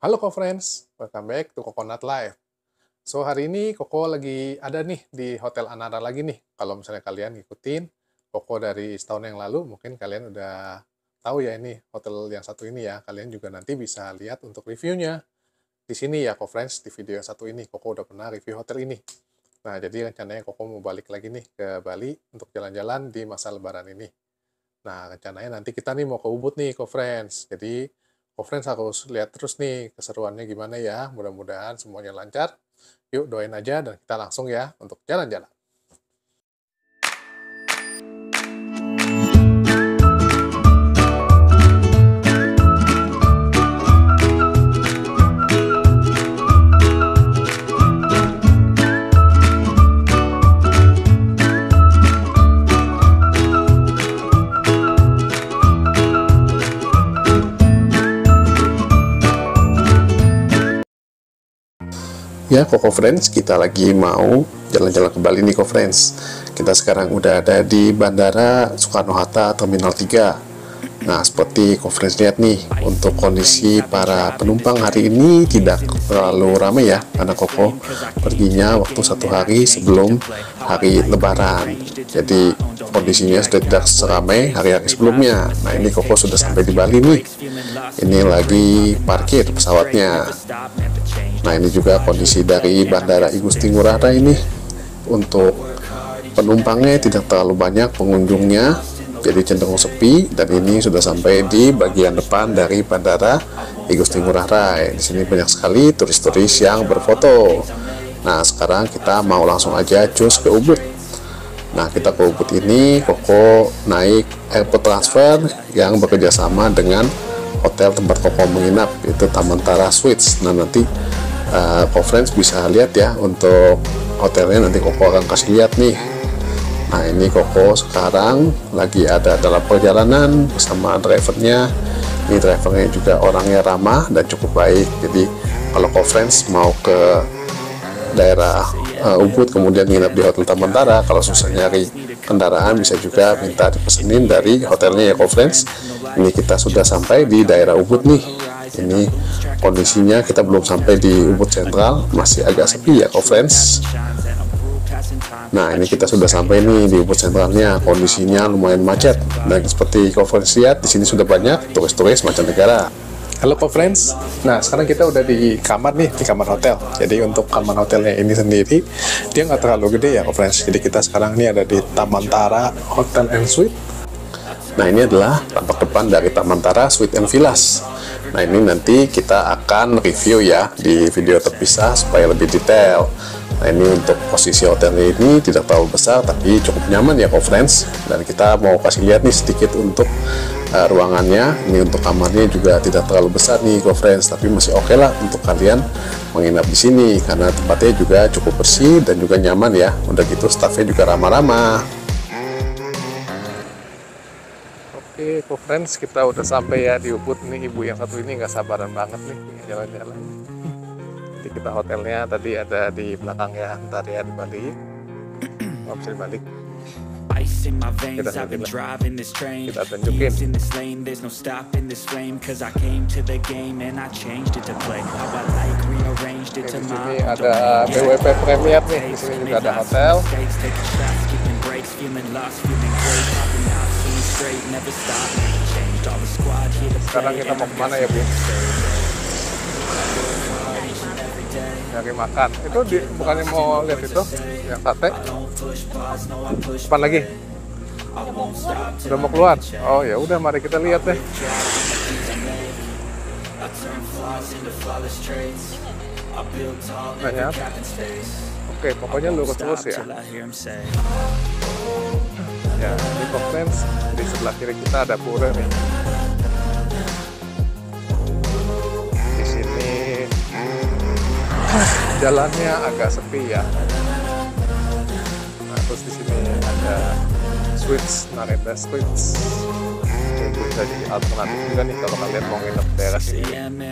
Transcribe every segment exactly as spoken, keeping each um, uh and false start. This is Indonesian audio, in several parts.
Halo co-friends, welcome back to Coconut Life. So hari ini Koko lagi ada nih di Hotel Anara lagi nih. Kalau misalnya kalian ngikutin Koko dari setahun yang lalu, mungkin kalian udah tahu ya ini hotel yang satu ini ya. Kalian juga nanti bisa lihat untuk reviewnya di sini ya co-friends, di video yang satu ini Koko udah pernah review hotel ini. Nah jadi rencananya Koko mau balik lagi nih ke Bali untuk jalan-jalan di masa lebaran ini. Nah rencananya nanti kita nih mau ke Ubud nih co-friends. Jadi co-friends harus lihat terus nih keseruannya gimana ya. Mudah-mudahan semuanya lancar. Yuk doain aja dan kita langsung ya untuk jalan-jalan. Ya, Koko Friends, kita lagi mau jalan-jalan ke Bali nih, Koko Friends. Kita sekarang udah ada di Bandara Soekarno-Hatta Terminal tiga. Nah, seperti Koko Friends lihat nih, untuk kondisi para penumpang hari ini tidak terlalu ramai ya, karena Koko perginya waktu satu hari sebelum hari Lebaran. Jadi, kondisinya sudah tidak seramai hari-hari sebelumnya. Nah, ini Koko sudah sampai di Bali nih. Ini lagi parkir pesawatnya. Nah ini juga kondisi dari Bandara I Gusti Ngurah Rai ini. Untuk penumpangnya tidak terlalu banyak pengunjungnya, jadi cenderung sepi. Dan ini sudah sampai di bagian depan dari Bandara I Gusti Ngurah Rai. Di sini banyak sekali turis-turis yang berfoto. Nah sekarang kita mau langsung aja cus ke Ubud. Nah kita ke Ubud ini Koko naik airport transfer yang bekerjasama dengan hotel tempat Koko menginap, itu Tamantara Suites. Nah nanti Uh, Friends bisa lihat ya untuk hotelnya, nanti Koko akan kasih lihat nih. Nah ini Koko sekarang lagi ada dalam perjalanan bersama drivernya. Ini drivernya juga orangnya ramah dan cukup baik. Jadi kalau Friends mau ke daerah uh, Ubud kemudian nginap di Hotel Tamantara, kalau susah nyari kendaraan bisa juga minta dipesenin dari hotelnya ya Friends. Ini kita sudah sampai di daerah Ubud nih. Ini kondisinya kita belum sampai di Ubud Sentral, masih agak sepi ya co-friends. Nah ini kita sudah sampai nih di Ubud Sentralnya, kondisinya lumayan macet. Dan seperti co-friends lihat di sini sudah banyak turis-turis mancanegara. Halo co-friends, nah sekarang kita udah di kamar nih, di kamar hotel. Jadi untuk kamar hotelnya ini sendiri dia nggak terlalu gede ya co-friends. Jadi kita sekarang ini ada di Tamantara Hotel and Suite. Nah ini adalah tampak depan dari Tamantara Suite and Villas. Nah ini nanti kita akan review ya di video terpisah supaya lebih detail. Nah ini untuk posisi hotelnya ini tidak terlalu besar tapi cukup nyaman ya co-friends. Dan kita mau kasih lihat nih sedikit untuk uh, ruangannya. Ini untuk kamarnya juga tidak terlalu besar nih co-friends, tapi masih oke okay lah untuk kalian menginap di sini karena tempatnya juga cukup bersih dan juga nyaman ya. Udah gitu staffnya juga ramah-ramah. Oke, co-friends, kita udah sampai ya di Ubud nih. Ibu yang satu ini nggak sabaran banget nih jalan-jalan. Jadi kita hotelnya tadi ada di belakang ya, ntar ya di Bali. Nggak bisa dibalik. Kita tunjukin. Kita tunjukin. Oke, di sini ada B W P Premier nih. Di sini juga ada hotel. Sekarang kita mau kemana ya Bu? Nyari makan. Itu di, bukannya mau lihat itu yang sate? Depan lagi. Udah mau keluar? Oh ya udah, mari kita lihat deh. Banyak. Oke, pokoknya lurus terus ya. Ya, ini co-friends, di sebelah kiri kita ada pura nih. Di sini jalannya agak sepi ya. Nah, terus di sini ada Suites, Narenda Suites. Itu bisa jadi alternatif juga nih kalau kalian mau nginep daerah sini.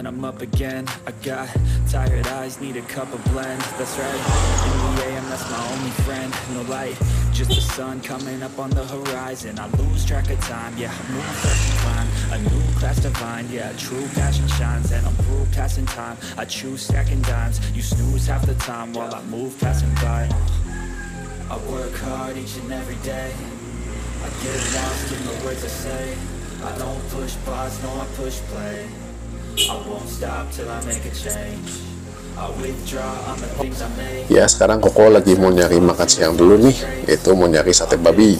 Just the sun coming up on the horizon. I lose track of time, yeah, I'm moving fast and climb. A new class divine, yeah, true passion shines. And I'm proof past passing time. I choose stacking dimes. You snooze half the time while I move passing by. I work hard each and every day. I get lost in the words I say. I don't push pause, no I push play. I won't stop till I make a change. I withdraw on the things I make. Ya, sekarang Koko lagi mau nyari makan siang dulu nih, yaitu mau nyari sate babi.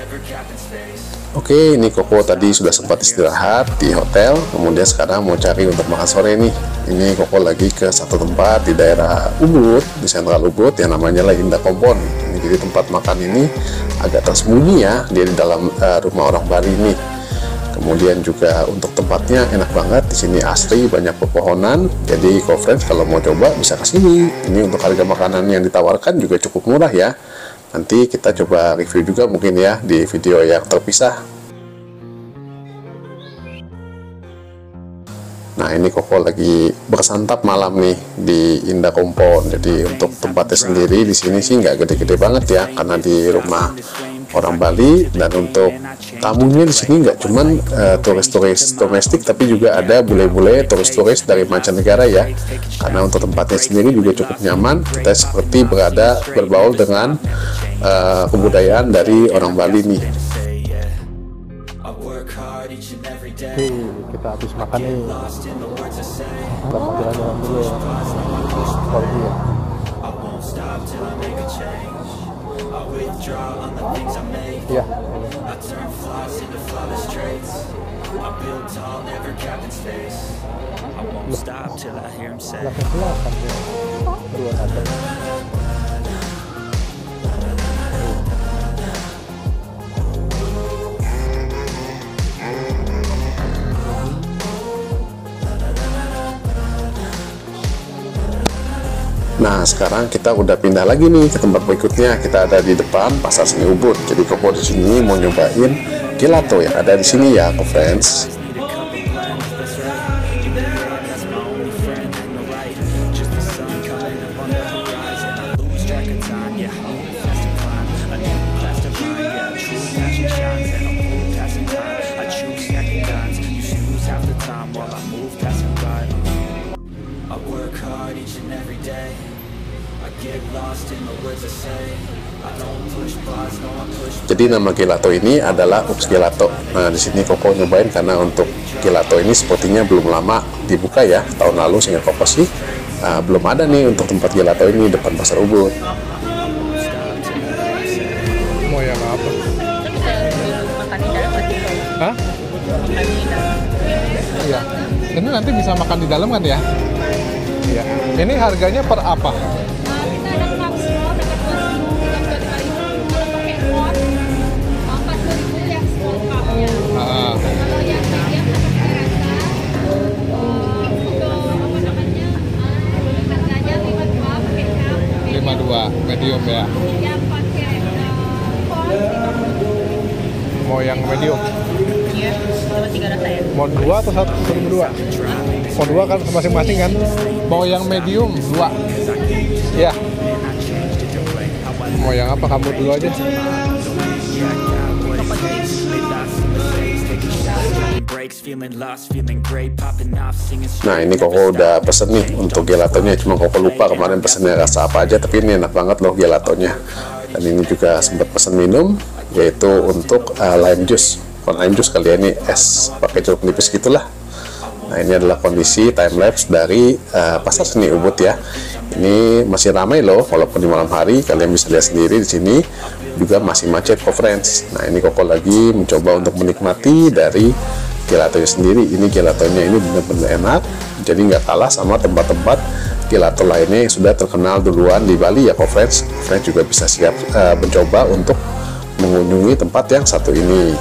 Oke, ini Koko tadi sudah sempat istirahat di hotel, kemudian sekarang mau cari untuk makan sore nih. Ini Koko lagi ke satu tempat di daerah Ubud, di sentral Ubud, yang namanya lah Indah Kompon. Ini jadi tempat makan ini agak tersembunyi ya, dia di dalam uh, rumah orang Bali nih. Kemudian juga untuk tempatnya enak banget, di sini asri, banyak pepohonan. Jadi kalau friends kalau mau coba bisa ke sini. Ini untuk harga makanan yang ditawarkan juga cukup murah ya. Nanti kita coba review juga mungkin ya di video yang terpisah. Nah, ini Koko lagi bersantap malam nih di Indah Kompon. Jadi untuk tempatnya sendiri di sini sih nggak gede-gede banget ya, karena di rumah orang Bali. Dan untuk tamunya di sini nggak cuman uh, turis-turis domestik, tapi juga ada bule-bule turis-turis dari mancanegara ya. Karena untuk tempatnya sendiri juga cukup nyaman. Kita seperti berada berbaur dengan uh, kebudayaan dari orang Bali nih. Oke, kita habis makan nih. Kita mau jalan-jalan dulu ya. Pergi ya. Iya. Belakang ya. Dua satu. Nah, sekarang kita udah pindah lagi nih ke tempat berikutnya. Kita ada di depan Pasar Seni Ubud. Jadi Koko di sini mau nyobain gelato yang ada di sini ya, friends. Jadi nama gelato ini adalah Ups Gelato. Nah, di sini Koko nyobain karena untuk gelato ini sepertinya belum lama dibuka ya, tahun lalu, sehingga Koko sih uh, belum ada nih untuk tempat gelato ini depan Pasar Ubud. Mau yang apa? Hah? Iya. Ini nanti bisa makan di dalam kan ya? Iya. Ini harganya per apa? lima dua medium ya. Mau yang medium? Iya, sama tiga rasa ya. Mau dua atau satu satu dua? Mau dua kan masing-masing kan? Mau yang medium dua. Ya. Mau yang apa, kamu dulu aja? Nah, ini Koko udah pesen nih untuk gelatonya. Cuma Koko lupa kemarin pesennya rasa apa aja, tapi ini enak banget loh gelatonya. Dan ini juga sempat pesen minum, yaitu untuk uh, lime juice. Bukan lime juice kali ya, ini es pakai jeruk nipis gitulah. Nah, ini adalah kondisi time lapse dari uh, Pasar Seni Ubud ya. Ini masih ramai loh, walaupun di malam hari. Kalian bisa lihat sendiri di sini juga masih macet kok, friends. Nah, ini Koko lagi mencoba untuk menikmati dari gelatonya sendiri. Ini gelatonya ini benar-benar enak, jadi nggak kalah sama tempat-tempat gelato lainnya yang sudah terkenal duluan di Bali ya kok, friends. Friends juga bisa siap uh, mencoba untuk mengunjungi tempat yang satu ini.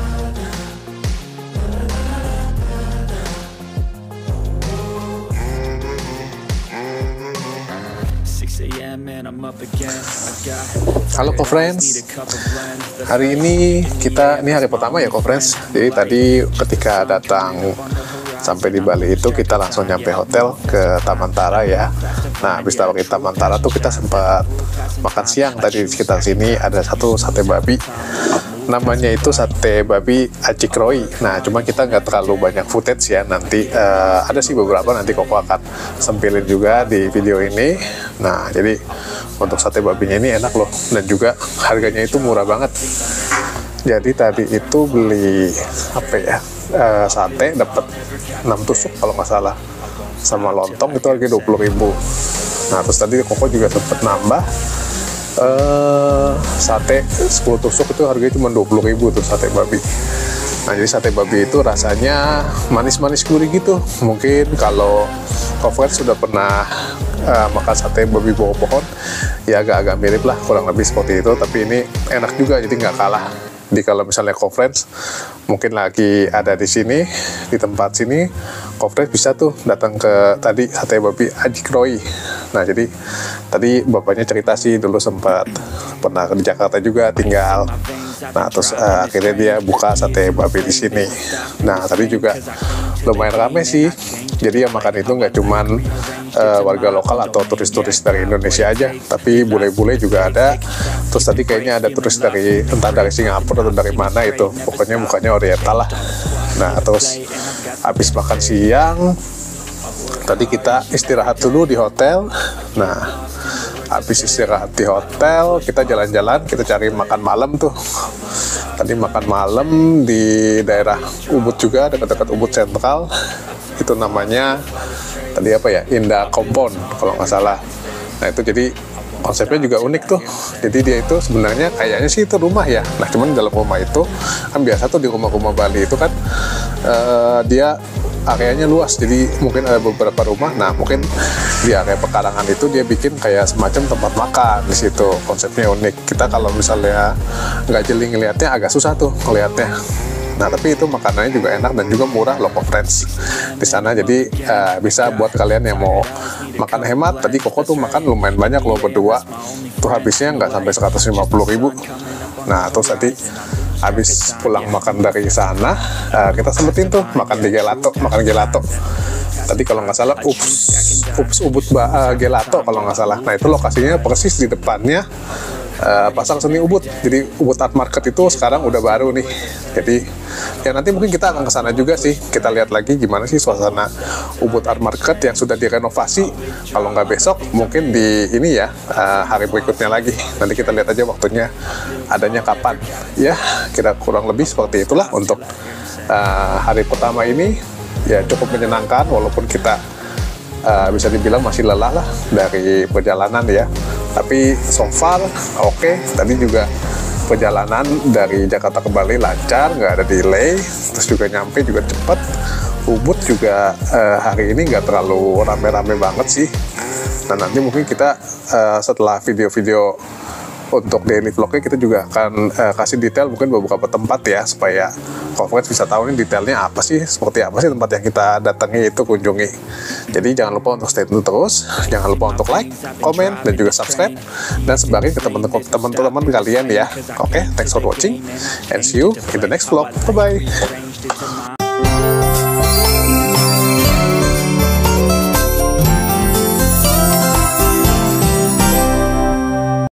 Halo kok, friends. Hari ini kita ini hari pertama ya kok, friends. Jadi tadi ketika datang sampai di Bali itu kita langsung nyampe hotel ke Tamantara ya. Nah, habis dari Tamantara tuh kita sempat makan siang tadi di sekitar sini. Ada satu sate babi namanya itu sate babi Ajikroy. Nah, cuma kita nggak terlalu banyak footage ya. Nanti uh, ada sih beberapa, nanti Koko akan sempilin juga di video ini. Nah, jadi untuk sate babinya ini enak loh, dan juga harganya itu murah banget. Jadi tadi itu beli apa ya, uh, sate dapat enam tusuk kalau nggak salah, sama lontong itu harga dua puluh ribu. Nah, terus tadi Koko juga sempat nambah Uh, sate sepuluh tusuk itu harganya cuma dua puluh ribu tuh, sate babi. Nah, jadi sate babi itu rasanya manis-manis gurih gitu. Mungkin kalau Kofriends sudah pernah uh, makan sate babi bawah pohon, ya agak-agak mirip lah, kurang lebih seperti itu. Tapi ini enak juga, jadi nggak kalah. Jadi kalau misalnya Kofriends mungkin lagi ada di sini, di tempat sini, Kofriends bisa tuh datang ke tadi sate babi Ajikroy. Nah, jadi tadi bapaknya cerita sih dulu sempat pernah di Jakarta juga tinggal. Nah, terus uh, akhirnya dia buka sate babi di sini. Nah, tadi juga lumayan rame sih. Jadi yang makan itu nggak cuman uh, warga lokal atau turis-turis dari Indonesia aja, tapi bule-bule juga ada. Terus tadi kayaknya ada turis dari entah dari Singapura atau dari mana itu, pokoknya mukanya oriental lah. Nah, terus habis makan siang tadi kita istirahat dulu di hotel. Nah, habis istirahat di hotel kita jalan-jalan, kita cari makan malam tuh. Tadi makan malam di daerah Ubud juga, dekat-dekat Ubud Sentral. Itu namanya tadi apa ya, Indah Compound kalau nggak salah. Nah, itu jadi konsepnya juga unik tuh. Jadi dia itu sebenarnya kayaknya sih itu rumah ya. Nah, cuman dalam rumah itu kan biasa tuh di rumah-rumah Bali itu kan uh, dia areanya luas, jadi mungkin ada beberapa rumah. Nah, mungkin di area pekarangan itu dia bikin kayak semacam tempat makan di situ. Konsepnya unik. Kita kalau misalnya nggak jeli ngelihatnya agak susah tuh ngelihatnya. Nah, tapi itu makanannya juga enak dan juga murah loh, Kofriends di sana. Jadi uh, bisa buat kalian yang mau makan hemat. Tadi Koko tuh makan lumayan banyak loh berdua. Tuh habisnya nggak sampai seratus lima puluh ribu. Nah, terus tadi habis pulang makan dari sana, uh, kita sempetin tuh makan di gelato, makan gelato. Tadi kalau nggak salah, ups, ups Ubud uh, Gelato kalau nggak salah. Nah, itu lokasinya persis di depannya Uh, Pasar Seni Ubud. Jadi Ubud Art Market itu sekarang udah baru nih. Jadi ya nanti mungkin kita akan ke sana juga sih. Kita lihat lagi gimana sih suasana Ubud Art Market yang sudah direnovasi. Kalau nggak besok, mungkin di ini ya uh, hari berikutnya lagi. Nanti kita lihat aja waktunya adanya kapan. Ya, kira kurang lebih seperti itulah untuk uh, hari pertama ini. Ya cukup menyenangkan walaupun kita uh, bisa dibilang masih lelah lah dari perjalanan ya. Tapi so far oke. Okay. Tadi juga perjalanan dari Jakarta ke Bali lancar, nggak ada delay, terus juga nyampe juga cepat. Ubud juga uh, hari ini nggak terlalu rame-rame banget sih. Nah, nanti mungkin kita uh, setelah video-video untuk daily vlognya kita juga akan uh, kasih detail mungkin beberapa tempat ya, supaya Kofriends bisa tahu nih detailnya apa sih, seperti apa sih tempat yang kita datangi itu, kunjungi. Jadi jangan lupa untuk stay tune terus, jangan lupa untuk like, komen, dan juga subscribe, dan sebarin ke teman-teman kalian ya. Oke, okay, thanks for watching and see you in the next vlog. Bye bye.